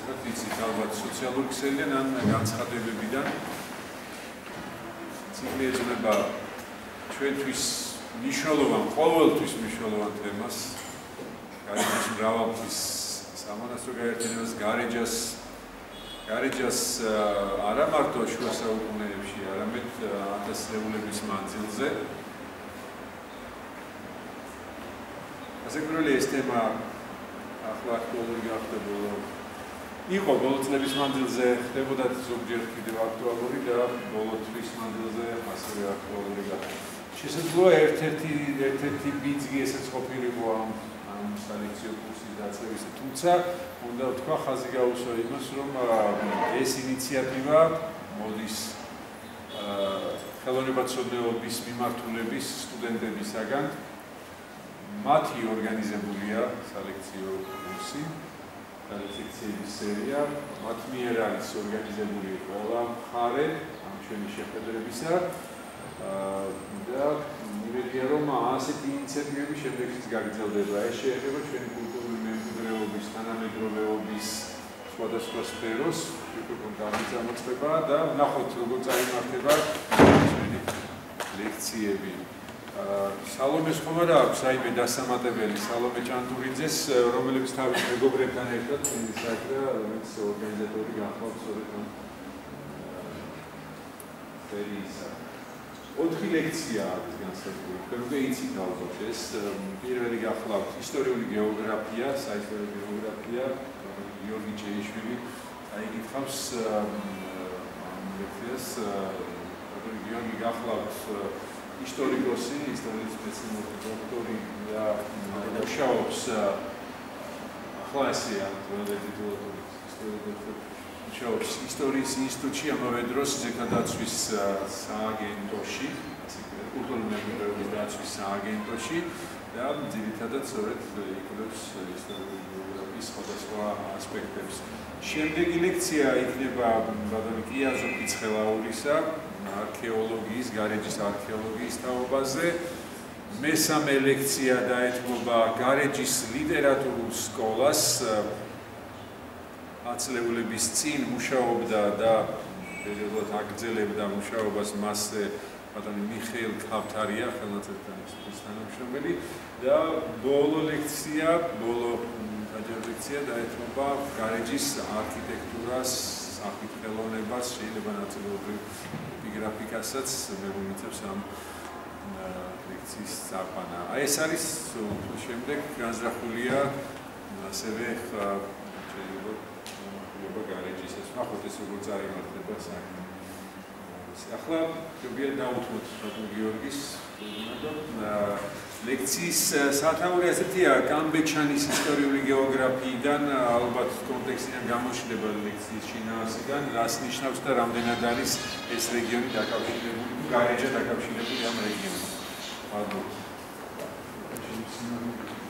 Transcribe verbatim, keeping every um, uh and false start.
თქვა იცით ალბათ სოციალური ქსელიდან ან განცხადებებიდან ციკლი ეძღვნება ჩვენთვის მნიშვნელოვან, ყოველთვის მნიშვნელოვან თემას გარეჯის მრავალფრის სამონასტრო გაერთიანებას, გარეჯას გარეჯას არა მარტო შუა საუკუნეებში, არამედ ათასწლეულების მანძილზე. ასე პირველი ეს თემა ახლა აქტუალური გახდა ბოლო იყო ბოლო წლების მანძილზე ხდებოდა ზოგჯერ კიდევ აქტუალური და ბოლო თვის მანძილზე ასევე აქტუალური გახდა. შესაძლოა ერთ-ერთი ერთ-ერთი ბიძგი ესეც ყოფილიყო ამ ამ სალექციო კურსის დაწყებისა, თუმცა უნდა ვთქვა ხაზი გაუსვა იმას, რომ ეს ინიციატივა მოდის ხელოვნებაცოდნეობის მიმართულების სტუდენტებისაგან. მათი ორგანიზებულია სალექციო კურსი, სალექციების სერია, მათ მიერ არის ორგანიზებული ყველა მხარე ამ ჩვენი შეხვედრებისა და მივედია რომ ასეთი ინიციატივები შემდეგშიც გაგრძელდება. ეს შეეხება ჩვენი კულტურული მემკვიდრეობის, თანამედროვეობის სხვადასხვა სფეროს, უკვე გამიწამოწება და ვნახოთ როგორ წაიმართება ჩვენი ლექციები. სალომეს ხომ არა აქვს საიმე დასამატებელი სალომე ჭანტურიძეს, რომელიც თავის მეგობრებთან ერთად ჩვენი საქმე, რომელიც ორგანიზატორი გახლავთ სწორედ ამ სერიისა. ოთხი ლექცია არის განსაზღვრული. თქვენ უკვე იცით ალბათ ეს პირველი გახლავთ ისტორიული გეოგრაფია, საისტორიო გეოგრაფია, გიორგი ჭეიშვილი აიგითხავს ამ ლექციას. გიორგი გახლავთ ისტორიკოსი, ისტორიის მეცნიერების დოქტორი და მუშაობს ახლა ესეა თეორეტიკული ისტორიკოსი. მუშაობს ისტორიის ინსტიტუტში, ამავე დროს ზეგადაცვის სააგენტოში, კულტურული მემკვიდრეობის დაცვის სააგენტოში და ძირითადად სწორედ იკვლევს ისტორიული გეოგრაფიის სხვადასხვა ასპექტებს. შემდეგი ლექცია იქნება ბატონი კიაზო ფიცხელაურისა არქეოლოგიის, გარეჯის არქეოლოგიის თაობაზე. მესამე ლექცია დაეთმობა გარეჯის ლიტერატურულ სკოლას. ათწლეულების წინ მუშაობდა და პერიოდულად აგრძელებდა მუშაობას მასზე ბატონი მიხეილ ქავთარია, ხელნაწერთა ინსტიტუტის თანამშრომელი და ბოლო ლექცია, ბოლო ლექცია დაეთმობა გარეჯის არქიტექტურას, სახით ხელოვნებას, შეიძლება ნაწილობრივ ეპიგრაფიკასაც მეგონიცებს ამ ლექციის წაყვანა. აი ეს არის შემდეგ განზრახულია ასევე შეიძლება გარეჯის ეს ნახოთ ეს როგორ წარიმართება საქმე. ახლა ჯობია დავუთმოთ ბატონ გიორგის ლექციის სათაური ასეთია კამბეჩანის ისტორიული გეოგრაფიიდან ალბათ კონტექსტიდან გამოჩნდება ლექციის შინაარსიდან რას ნიშნავს და რამდენად არის ეს რეგიონი დაკავშირებული გარეჯა დაკავშირებული ამ რეგიონთან.